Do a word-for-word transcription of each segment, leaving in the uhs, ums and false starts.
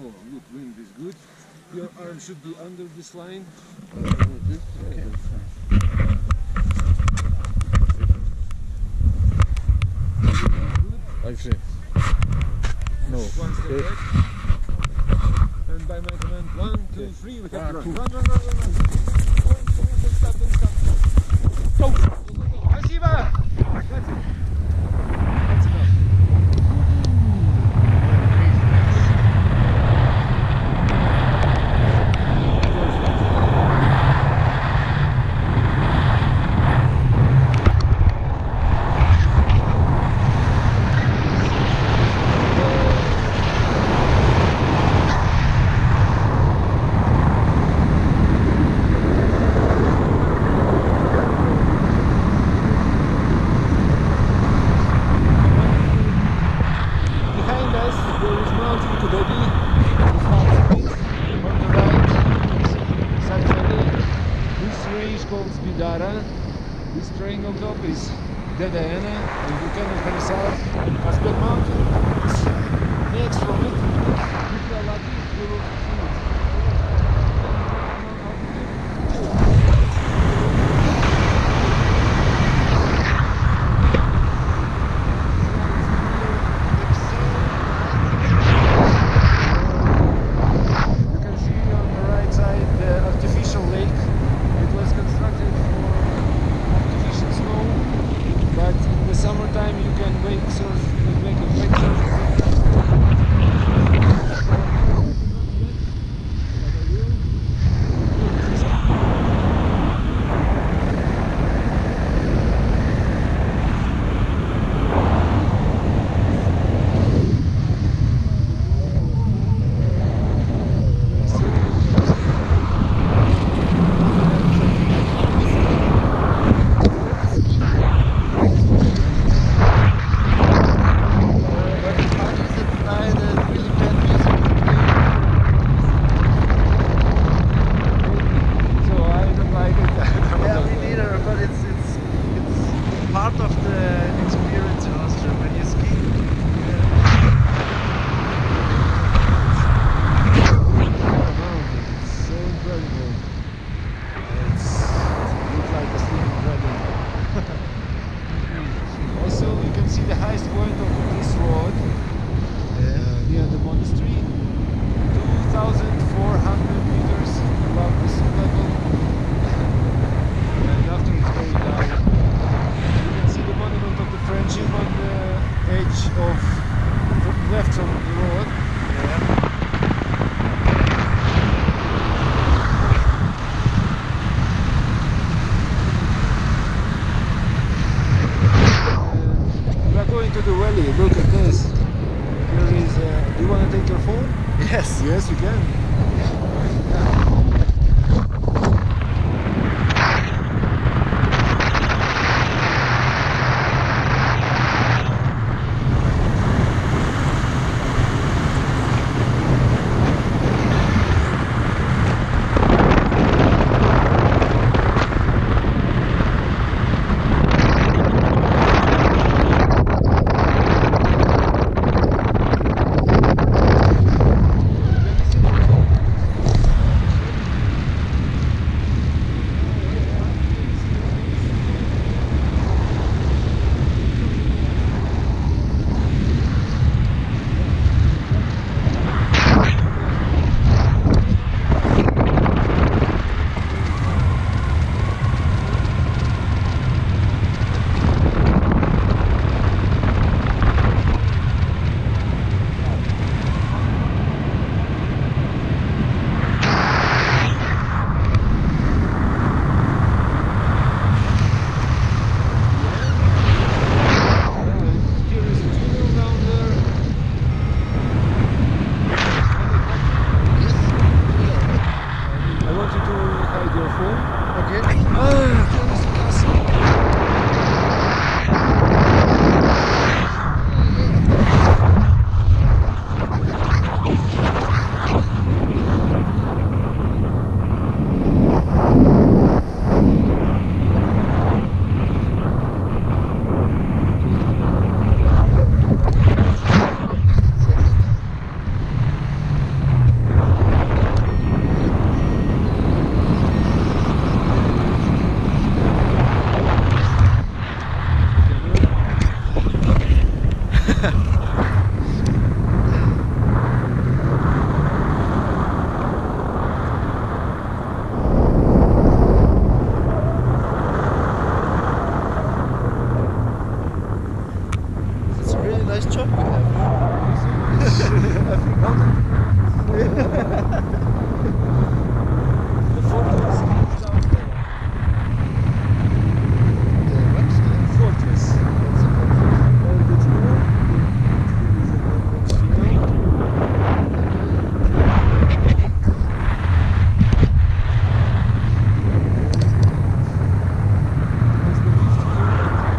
Oh, look, wind is good. Your arm should be under this line. Okay. Good. No. One step Okay. back. And by my command, one, two, three, we have to run. Run, run, run, run, run. Don't stop, don't stop. Go! Go, go, go. Спасибо! That's it. That's enough. This triangle top is Deda Ena, and volcano Harisav, Aspet Mountain. Next from it, if you are lucky, you will see it. You can see on the right side the artificial lake. It was constructed for artificial snow, but in the summertime you can wake surf, you can make a wake surf. Look at this. Here is. Uh, do you want to take your phone? Yes. Yes, you can. Yeah. It's a really nice job we have. I think I'll the fortress is down there. The what? The- Fortress. What's the fortress? Uh, the tunnel. That's the fifty kilometer.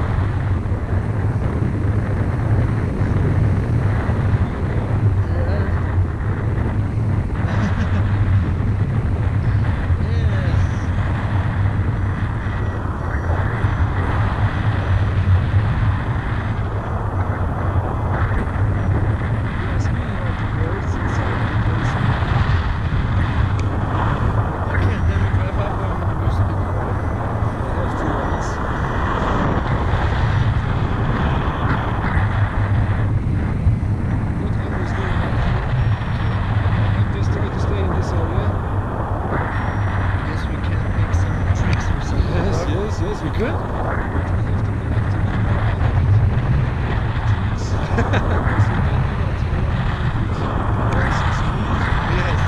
Yes, many of the birds inside the place. Okay, then we drive up and we speak about it. I have two lines. What Henry is doing up here. I'm just trying to stay in this area. Yes, we can make some tricks or something. Yes, yes, yes, we could. But we have to connect to the trees. Because we can't do that here. Nice and smooth. Yes.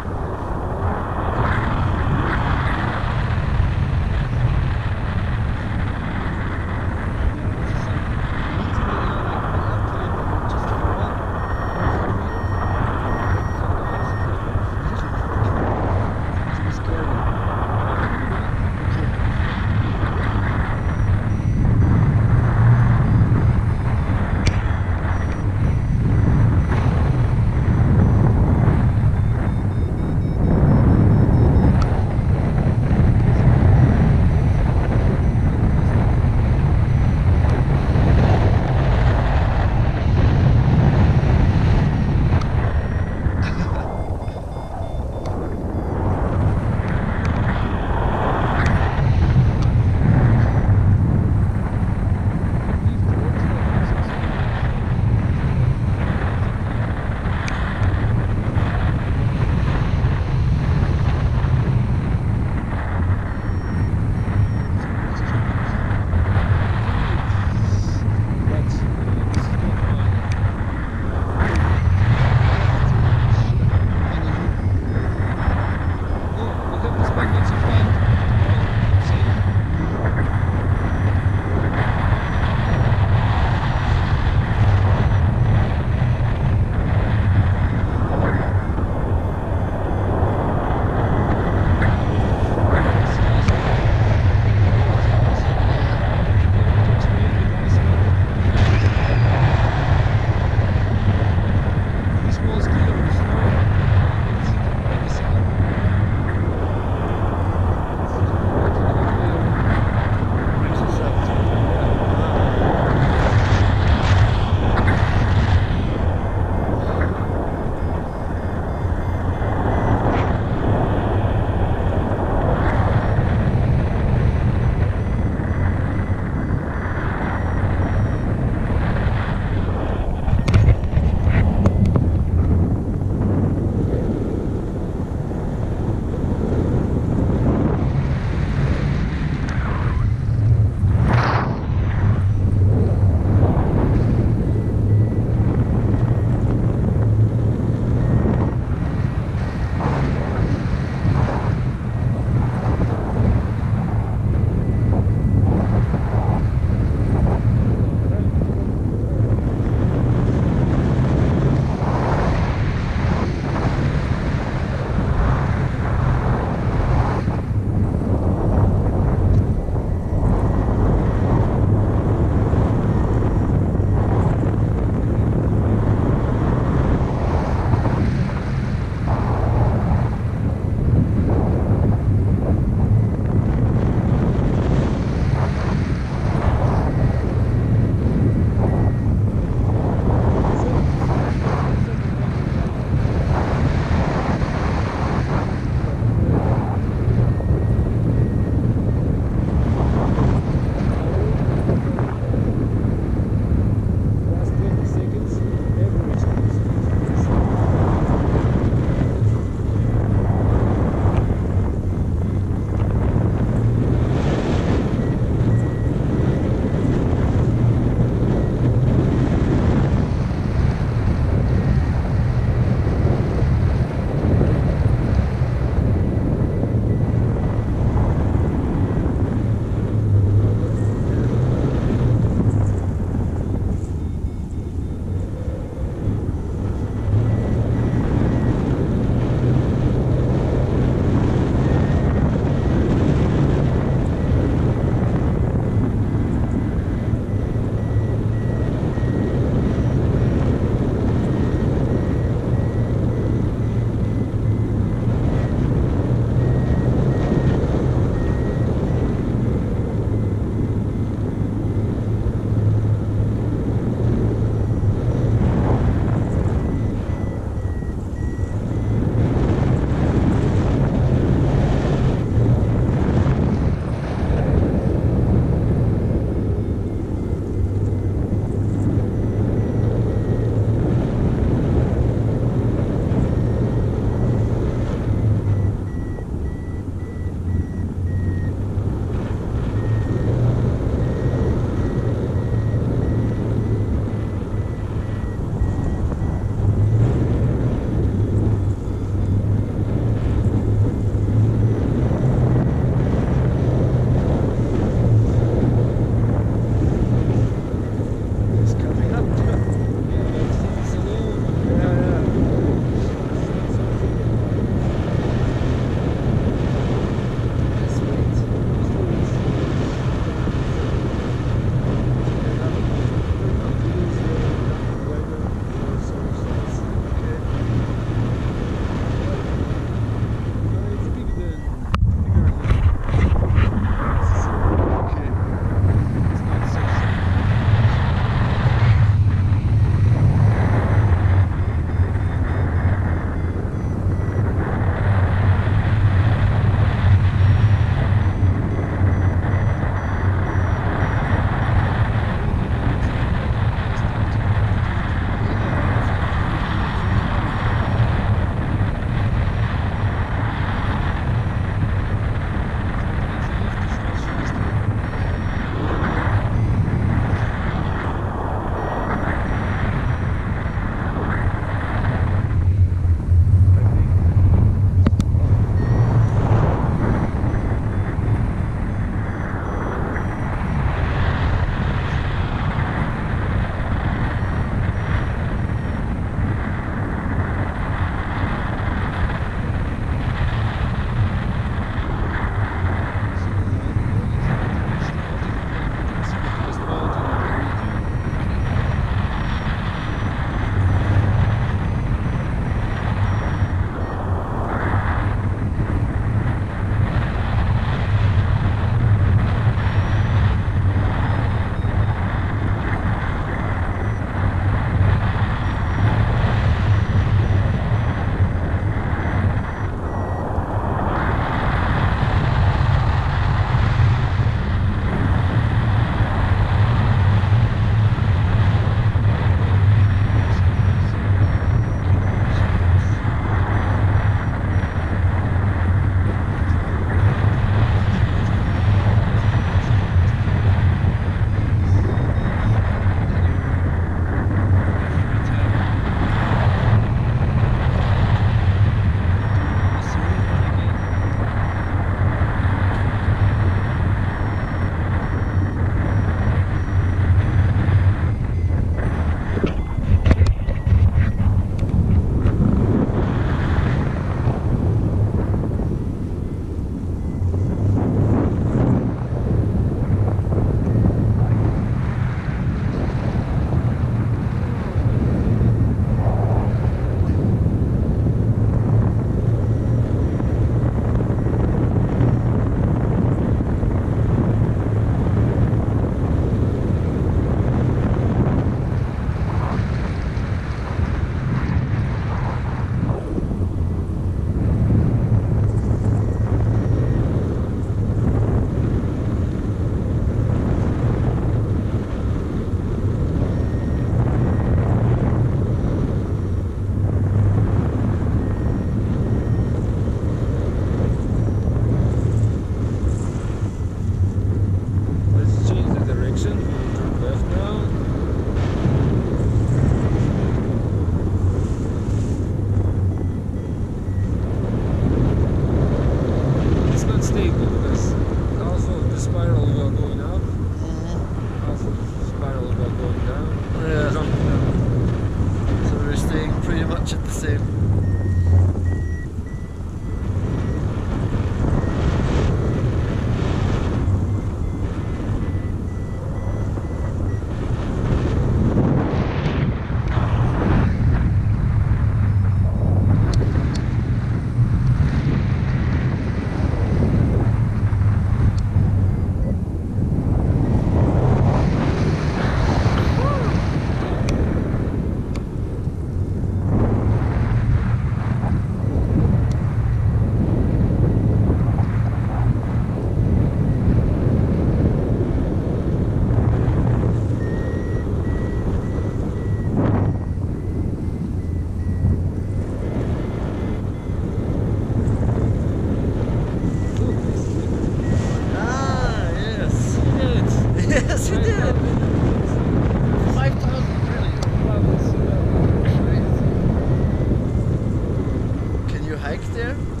hike there?